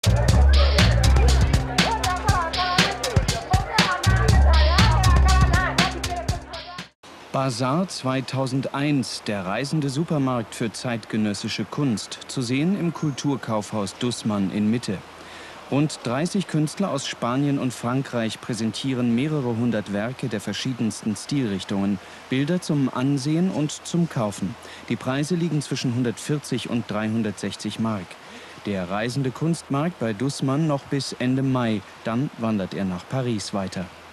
Basar 2001, der reisende Supermarkt für zeitgenössische Kunst, zu sehen im Kulturkaufhaus Dussmann in Mitte. Rund 30 Künstler aus Spanien und Frankreich präsentieren mehrere hundert Werke der verschiedensten Stilrichtungen, Bilder zum Ansehen und zum Kaufen. Die Preise liegen zwischen 140 und 360 Mark. Der reisende Kunstmarkt bei Dussmann noch bis Ende Mai, dann wandert er nach Paris weiter.